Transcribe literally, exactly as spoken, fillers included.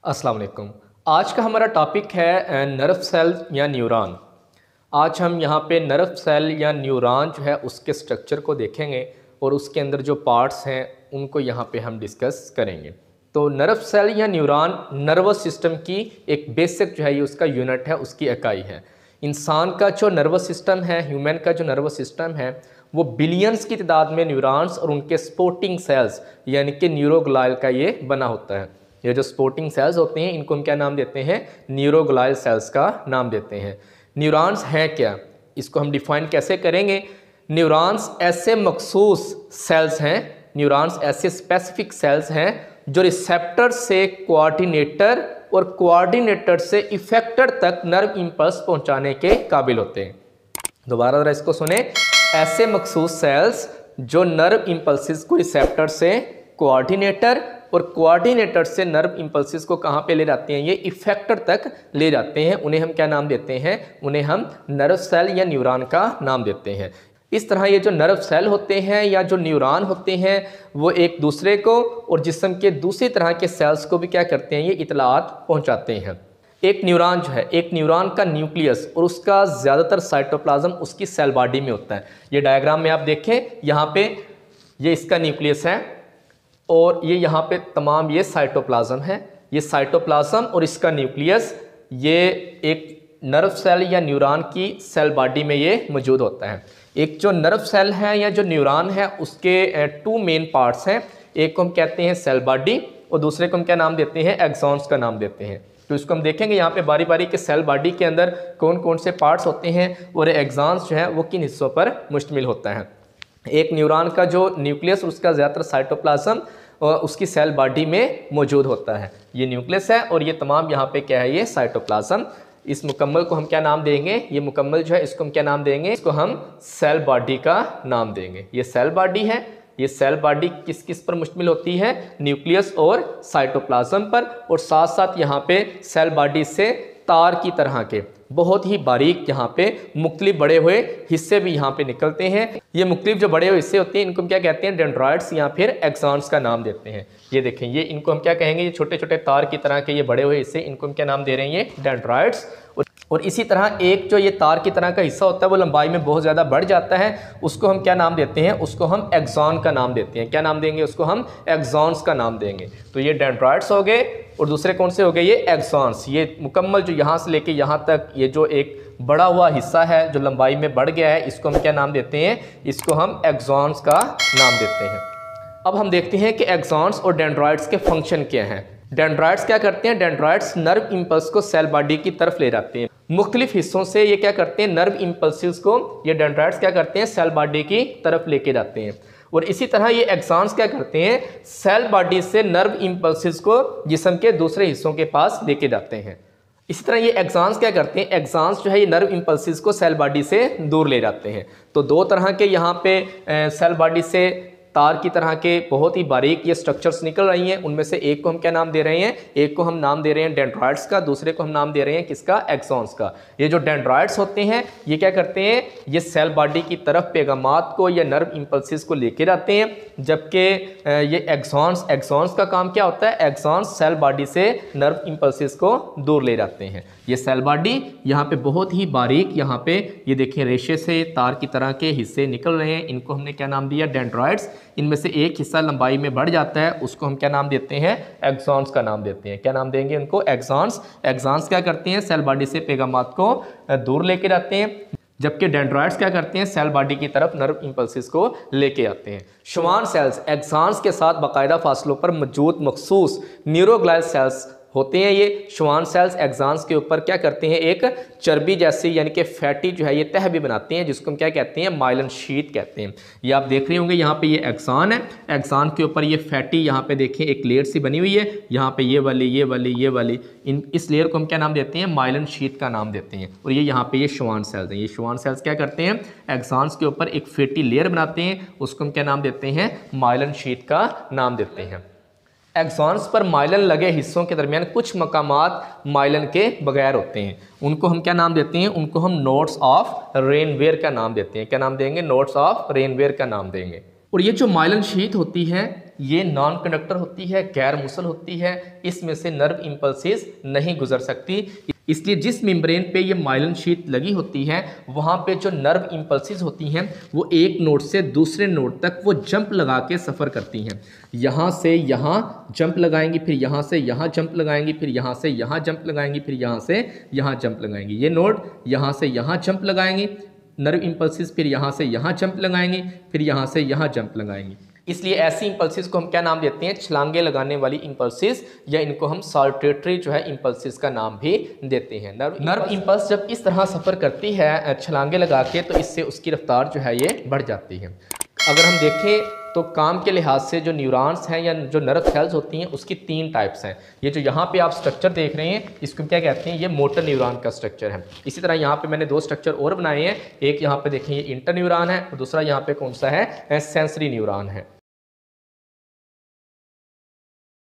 अस्सलाम वालेकुम। आज का हमारा टॉपिक है नर्व सेल या न्यूरॉन। आज हम यहाँ पे नर्व सेल या न्यूरॉन जो है उसके स्ट्रक्चर को देखेंगे और उसके अंदर जो पार्ट्स हैं उनको यहाँ पे हम डिस्कस करेंगे। तो नर्व सेल या न्यूरॉन नर्वस सिस्टम की एक बेसिक जो है ये उसका यूनिट है, उसकी इकाई है। इंसान का जो नर्वस सिस्टम है, ह्यूमन का जो नर्वस सिस्टम है, वो बिलियंस की तादाद में न्यूरॉन्स और उनके सपोर्टिंग सेल्स यानी कि न्यूरोग्लाइल का ये बना होता है। ये जो सपोर्टिंग सेल्स होते हैं इनको हम क्या नाम देते हैं? न्यूरोग्लाइल सेल्स का नाम देते हैं। न्यूरॉन्स हैं क्या, इसको हम डिफाइन कैसे करेंगे? न्यूरॉन्स ऐसे मखसूस सेल्स हैं, न्यूरॉन्स ऐसे स्पेसिफिक सेल्स हैं जो रिसेप्टर से कोऑर्डिनेटर और कोऑर्डिनेटर से इफेक्टर तक नर्व इंपल्स पहुंचाने के काबिल होते हैं। दोबारा जरा इसको सुने। ऐसे मखसूस सेल्स जो नर्व इंपल्सिस को रिसेप्टर से कोऑर्डिनेटर और कोऑर्डिनेटर से नर्व इंपल्सिस को कहाँ पे ले जाते हैं? ये इफेक्टर तक ले जाते हैं। उन्हें हम क्या नाम देते हैं? उन्हें हम नर्व सेल या न्यूरॉन का नाम देते हैं। इस तरह ये जो नर्व सेल होते हैं या जो न्यूरॉन होते हैं वो एक दूसरे को और जिस्म के दूसरी तरह के सेल्स को भी क्या करते हैं? ये इतलात पहुँचाते हैं। एक न्यूरॉन जो है, एक न्यूरॉन का न्यूक्लियस और उसका ज़्यादातर साइटोप्लाज्म उसकी सेल बॉडी में होता है। ये डायग्राम में आप देखें, यहाँ पे ये इसका न्यूक्लियस है और ये यहाँ पे तमाम ये साइटोप्लाज्म है। ये साइटोप्लाज्म और इसका न्यूक्लियस ये एक नर्व सेल या न्यूरॉन की सेल बॉडी में ये मौजूद होता है। एक जो नर्व सेल है या जो न्यूरॉन है उसके टू मेन पार्ट्स हैं। एक को हम कहते हैं सेल बॉडी और दूसरे को हम क्या नाम देते हैं? एक्सॉन्स का नाम देते हैं। तो इसको हम देखेंगे यहाँ पे बारी बारी के सेल बॉडी के अंदर कौन कौन से पार्ट्स होते हैं और एक्सॉन्स जो है वो किन हिस्सों पर मुश्तमिल होता है। एक न्यूरॉन का जो न्यूक्लियस उसका ज़्यादातर साइटोप्लाज्म और उसकी सेल बॉडी में मौजूद होता है। ये न्यूक्लियस है और ये तमाम यहाँ पे क्या है? ये साइटोप्लाज्म। इस मुकम्मल को हम क्या नाम देंगे? ये मुकम्मल जो है इसको हम क्या नाम देंगे? इसको हम सेल बॉडी का नाम देंगे। ये सेल बॉडी है। ये सेल बॉडी किस किस पर मुश्तमिल होती है? न्यूक्लियस और साइटोप्लाज्म पर। और साथ साथ यहाँ पे सेल बॉडी से तार की तरह के बहुत ही बारीक यहाँ पे मुख्तलिफ बड़े हुए हिस्से भी यहाँ पे निकलते हैं। ये मुख्तलिफ जो बड़े हुए हिस्से होते हैं इनको हम क्या कहते हैं? डेंड्राइट्स या फिर एक्सॉन्स का नाम देते हैं। ये देखें, ये इनको हम क्या कहेंगे? ये छोटे छोटे तार की तरह के ये बड़े हुए हिस्से, इनको हम क्या नाम दे रहे हैं? ये डेंड्राइट्स। और इसी तरह एक जो ये तार की तरह का हिस्सा होता है वो लंबाई में बहुत ज़्यादा बढ़ जाता है, उसको हम क्या नाम देते हैं? उसको हम एक्सॉन का नाम देते हैं। क्या नाम देंगे? उसको हम एक्सॉन्स का नाम देंगे। तो ये डेंड्राइट्स हो गए और दूसरे कौन से हो गए? ये एक्सॉन्स। ये मुकम्मल जो यहाँ से लेके यहाँ तक ये जो एक बड़ा हुआ हिस्सा है जो लंबाई में बढ़ गया है, इसको हम क्या नाम देते हैं? इसको हम एक्सॉन्स का नाम देते हैं। अब हम देखते हैं कि एक्सॉन्स और डेंड्राइट्स के फंक्शन क्या हैं। डेंड्राइट्स क्या करते हैं? डेंड्राइट्स नर्व इंपल्स को सेल बॉडी की तरफ ले जाते हैं। मुख्तलिफ हिस्सों से ये क्या करते हैं? नर्व इंपल्सिस को ये डेंड्राइट्स क्या करते हैं? सेल बॉडी की तरफ लेके जाते हैं। और इसी तरह ये एक्सॉन्स क्या करते हैं? सेल बॉडी से नर्व इंपल्सिस को जिस्म के दूसरे हिस्सों के पास लेके जाते हैं। इसी तरह ये एक्सॉन्स क्या करते हैं? एक्सॉन्स जो है ये नर्व इंपल्सिस को सेल बॉडी से दूर ले जाते हैं। तो दो तरह के यहाँ पे सेल बॉडी से तार की तरह के बहुत ही बारीक ये स्ट्रक्चर्स निकल रही हैं। उनमें से एक को हम क्या नाम दे रहे हैं? एक को हम नाम दे रहे हैं डेंड्राइट्स का, दूसरे को हम नाम दे रहे हैं किसका? एक्सॉन्स का। ये जो डेंड्राइट्स होते हैं ये क्या करते हैं? ये सेल बॉडी की तरफ पैगामात को या नर्व इंपल्सिस को लेके जाते हैं, जबकि ये एक्सॉन्स एक्सॉन्स का काम क्या होता है? एक्सॉन्स सेल बॉडी से नर्व इंपल्सिस को दूर ले जाते हैं। ये सेल बॉडी यहाँ पे बहुत ही बारीक, यहाँ पे ये देखिए रेशे से तार की तरह के हिस्से निकल रहे हैं। इनको हमने क्या नाम दिया? डेंड्राइट्स। इनमें से एक हिस्सा लंबाई में बढ़ जाता है, उसको हम क्या नाम देते हैं? एक्सॉन्स का नाम देते हैं। क्या नाम देंगे उनको? एक्सॉन्स। एक्सॉन्स क्या करते हैं? सेल बॉडी से पैगामात को दूर लेके जाते हैं, जबकि डेंड्राइट्स क्या करते हैं? सेल बॉडी की तरफ नर्व इंपल्सिस को लेके आते हैं। श्वान सेल्स एक्सॉन्स के साथ बाकायदा फासलों पर मौजूद मखसूस न्यूरोग्लाइल सेल्स होते हैं। ये श्वान सेल्स एक्सॉन्स के ऊपर क्या करते हैं? एक चर्बी जैसी यानी कि फैटी जो है ये तह भी बनाते हैं, जिसको हम क्या कहते हैं? माइलिन शीट कहते हैं। ये आप देख रहे होंगे यहाँ पे ये एक्सॉन है, एक्सॉन के ऊपर ये फैटी यहाँ पे देखें एक लेयर सी बनी हुई है, यहाँ पे ये वाली ये वाली ये वाली, इन इस लेयर को हम क्या नाम देते हैं? माइलिन शीट का नाम देते हैं। और ये यहाँ पे ये श्वान सेल्स हैं। ये श्वान सेल्स क्या करते हैं? एक्सॉन्स के ऊपर एक फैटी लेयर बनाते हैं, उसको हम क्या नाम देते हैं? माइलिन शीट का नाम देते हैं। एक्सॉन्स पर माइलन लगे हिस्सों के दरमियान कुछ मकामात माइलन के बगैर होते हैं, उनको हम क्या नाम देते हैं? उनको हम नोड्स ऑफ रेनवेयर का नाम देते हैं। क्या नाम देंगे? नोड्स ऑफ रेनवेयर का नाम देंगे। और ये जो माइलन शीट होती है ये नॉन कंडक्टर होती है, गैर मुसल होती है, इसमें से नर्व इम्पल्सेस नहीं गुजर सकती। इसलिए जिस मेम्ब्रेन पे ये माइलिन शीट लगी होती है वहाँ पे जो नर्व इम्पल्सेस होती हैं वो एक नोड से दूसरे नोड तक वो जंप लगा के सफ़र करती हैं। यहाँ से यहाँ जंप लगाएंगी, फिर यहाँ से यहाँ जंप लगाएंगी, फिर यहाँ से यहाँ जंप लगाएंगी, फिर यहाँ से यहाँ जंप लगाएंगी। ये नोड यहाँ से यहाँ जंप लगाएंगी नर्व इम्पल्सेस, फिर यहाँ से यहाँ जंप लगाएंगी, फिर यहाँ से यहाँ जंप लगाएंगी। इसलिए ऐसी इम्पल्सेस को हम क्या नाम देते हैं? छलांगे लगाने वाली इम्पल्सेस, या इनको हम साल्टेटरी जो है इम्पल्सेस का नाम भी देते हैं। नर्व नर्व इम्पल्स जब इस तरह सफ़र करती है छलांगे लगा के तो इससे उसकी रफ्तार जो है ये बढ़ जाती है। अगर हम देखें तो काम के लिहाज से जो न्यूरॉन्स हैं या जो नर्व सेल्स होती हैं उसकी तीन टाइप्स हैं। ये जो यहाँ पे आप स्ट्रक्चर देख रहे हैं इसको क्या कहते हैं? ये मोटर न्यूरॉन का स्ट्रक्चर है। इसी तरह यहाँ पे मैंने दो स्ट्रक्चर और बनाए हैं। एक यहाँ पे देखें ये इंटर न्यूरॉन है और दूसरा यहाँ पे कौन सा है? सेंसरी न्यूरॉन है।